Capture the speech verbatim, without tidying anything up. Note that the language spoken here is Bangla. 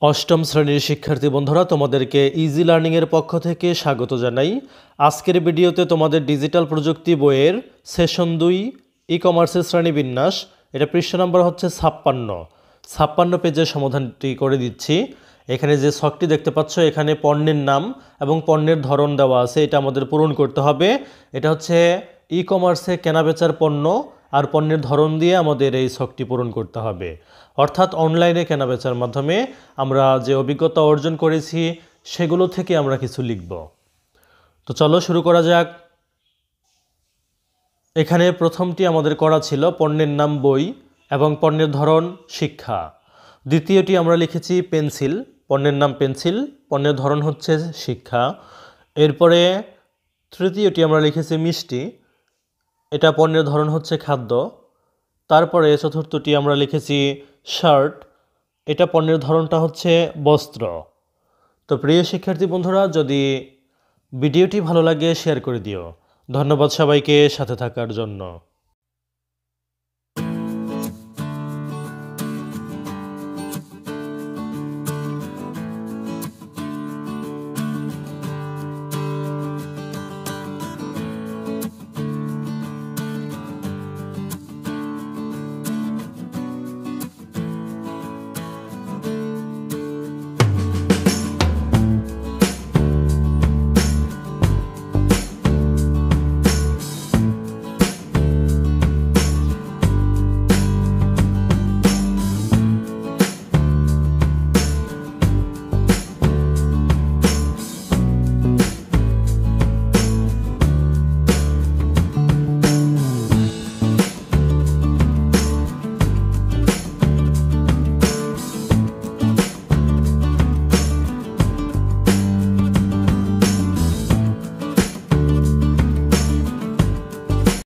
অষ্টম শ্রেণীর শিক্ষার্থী বন্ধুরা, তোমাদেরকে ইজি লার্নিং এর পক্ষ থেকে স্বাগত জানাই। আজকের ভিডিওতে তোমাদের ডিজিটাল প্রযুক্তি বইয়ের সেশন দুই ই কমার্সের শ্রেণীবিন্যাস, এটা পৃষ্ঠা নম্বর হচ্ছে ছাপ্পান্ন ছাপ্পান্ন পেজের সমাধানটি করে দিচ্ছি। এখানে যে ছকটি দেখতে পাচ্ছ, এখানে পণ্যের নাম এবং পণ্যের ধরন দেওয়া আছে, এটা আমাদের পূরণ করতে হবে। এটা হচ্ছে ই কমার্সে কেনাবেচার পণ্য আর পণ্যের ধরন দিয়ে আমাদের এই ছকটি পূরণ করতে হবে। অর্থাৎ অনলাইনে কেনাবেচার মাধ্যমে আমরা যে অভিজ্ঞতা অর্জন করেছি সেগুলো থেকে আমরা কিছু লিখব। তো চলো শুরু করা যাক। এখানে প্রথমটি আমাদের করা ছিল পণ্যের নাম বই এবং পণ্যের ধরন শিক্ষা। দ্বিতীয়টি আমরা লিখেছি পেন্সিল, পণ্যের নাম পেন্সিল, পণ্যের ধরন হচ্ছে শিক্ষা। এরপরে তৃতীয়টি আমরা লিখেছি মিষ্টি, এটা পণ্যের ধরন হচ্ছে খাদ্য। তারপরে চতুর্থটি আমরা লিখেছি শার্ট, এটা পণ্যের ধরনটা হচ্ছে বস্ত্র। তো প্রিয় শিক্ষার্থী বন্ধুরা, যদি ভিডিওটি ভালো লাগে শেয়ার করে দিও। ধন্যবাদ সবাইকে সাথে থাকার জন্য।